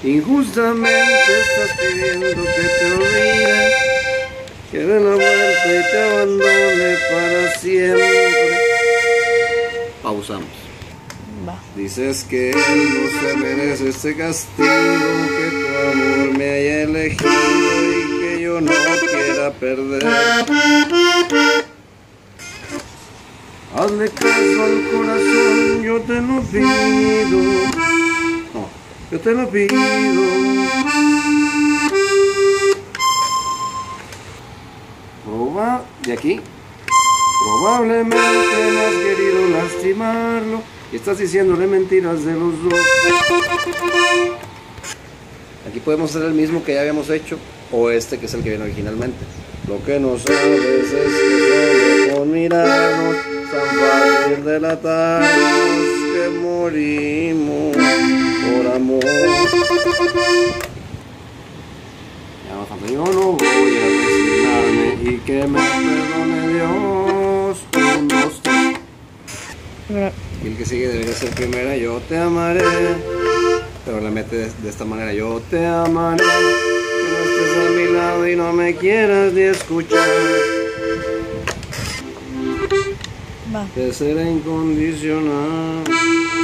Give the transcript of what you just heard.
Injustamente estás pidiendo que te olvide, que dé la vuelta y te abandone para siempre. Pausamos. Va. Dices que él no se merece este castigo, que tu amor me haya elegido y que yo no quiera perder. Hazle caso al corazón, yo te lo pido. No, yo te lo pido. De aquí. Probablemente no has querido lastimarlo y estás diciéndole mentiras de los dos. Aquí podemos hacer el mismo que ya habíamos hecho o este que es el que viene originalmente. Lo que no sabes es que solo con mirarnos tan fácil delatarnos que morimos por amor. Ya no falta, yo no voy a resignarme y que me perdone Dios. 1, 2, 3. Y el que sigue debería ser primera, yo te amaré. Pero la mete de esta manera, yo te amaré. Que no estés a mi lado y no me quieras ni escuchar. Va. Te será incondicional.